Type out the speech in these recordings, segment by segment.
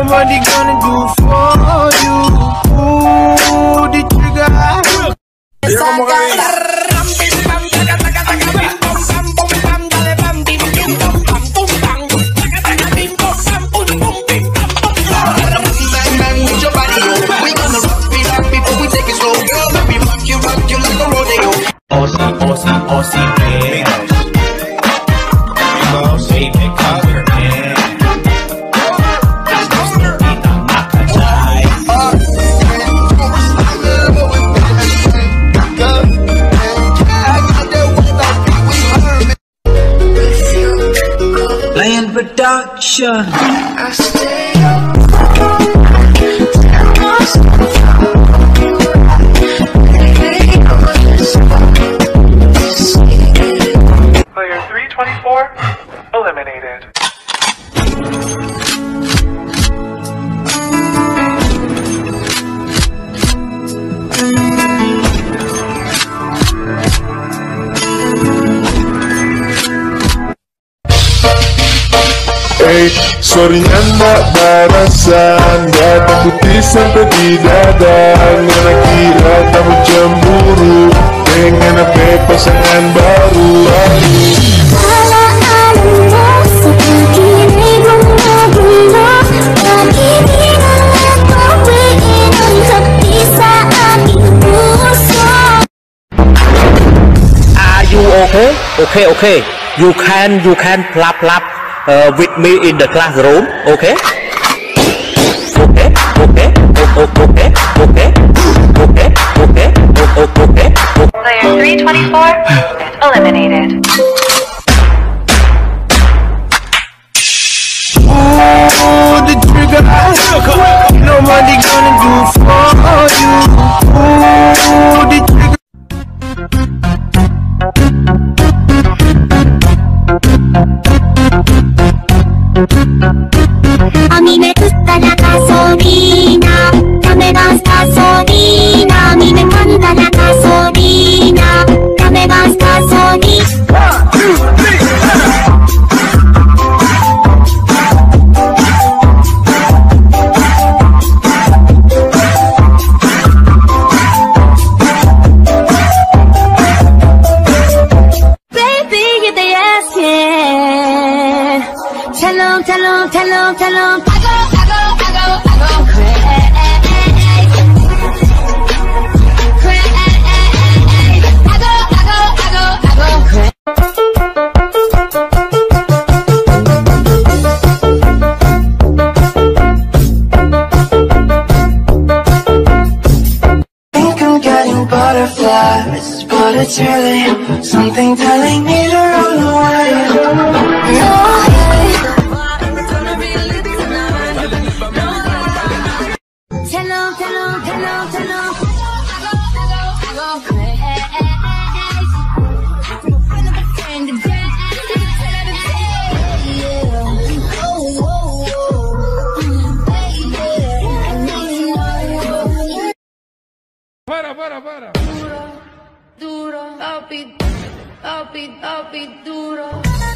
nobody gonna do for you. Ooh, the trigger. Production. I stay up. Player 324 eliminated. Sorry anak barasan, dada putih sampai di dada. Ngana kira kamu cemburu dengan apa pasangan baru. Are you okay? Okay. You can plap with me in the classroom, okay? Okay. Player 324 eliminated. Ooh, the trigger. Nobody gonna do for you. Ooh, the trigger. A mí me gusta la gasolina, dame más gasolina. A mí me manda la gasolina, dame más gasolina. 1, 2, 3, baby, if they asking, tell 'em, I go crazy. I go crazy. Think I'm getting butterflies, but it's really something telling me to run away. Para. Duro, papi, duro.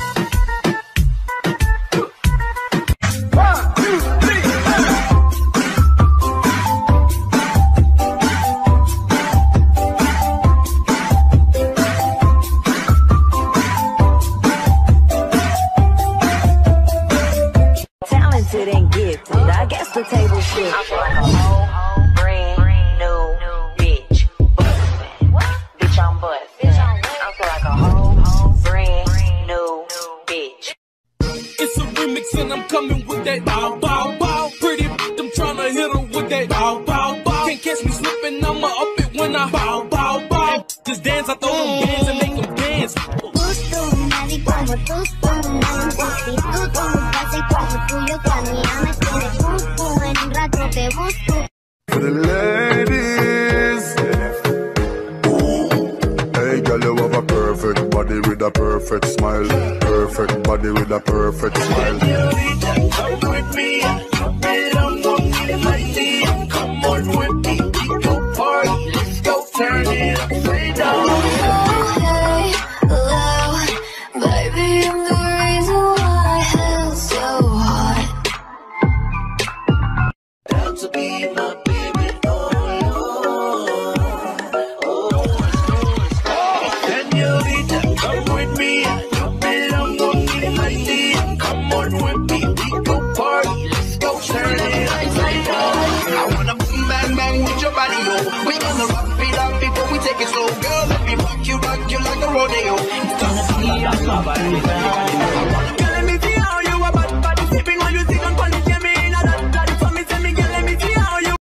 Talented and gifted, I guess the table shifted. I feel like a whole brand new bitch. Bitch, I'm bustin'. I feel like a whole brand new bitch. It's a remix and I'm coming with that bow, bow, bow. Pretty I'm tryna hit her with that bow, bow, bow. Can't catch me slipping, I'ma up it when I bow, bow, bow. Just dance, I throw them bands and make them dance. For the ladies, hey girl, you have a perfect body with a perfect smile. Perfect body with a perfect smile. Come with me, come on with me, we go party, let's go turn it upside down. Hey, hello, baby, I'm the reason why hell's so hot. give up.